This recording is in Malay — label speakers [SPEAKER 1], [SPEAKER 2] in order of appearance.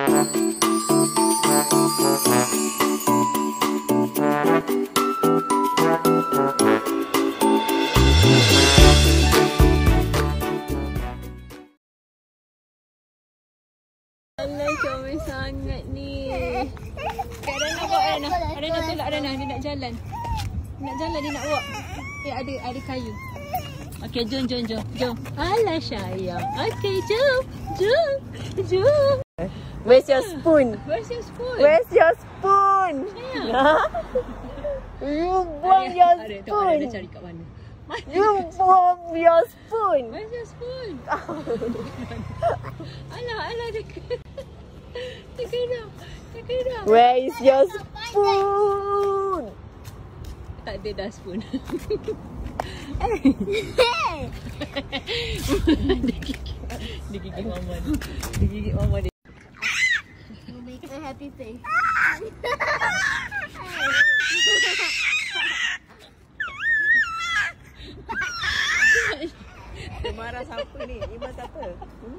[SPEAKER 1] Alah, comel sangat ni. Kak Rana bawa Rana. Rana tolak Rana. Dia nak jalan. Nak jalan, dia nak walk. Ada kayu. Okey, jom. Alah, sayang. Okey, jom.
[SPEAKER 2] Where's your spoon?
[SPEAKER 1] Where's your spoon?
[SPEAKER 2] Where's your spoon?
[SPEAKER 1] Sayang.
[SPEAKER 2] You buang your spoon.
[SPEAKER 1] Ada cari kat mana?
[SPEAKER 2] You buang your spoon.
[SPEAKER 1] Where's your spoon? Alah, dia kena.
[SPEAKER 2] Where is your spoon?
[SPEAKER 1] Tak ada dah spoon. Dia gigit mama dia.
[SPEAKER 3] You make a happy face.
[SPEAKER 2] Dia marah siapa ni? Iman siapa?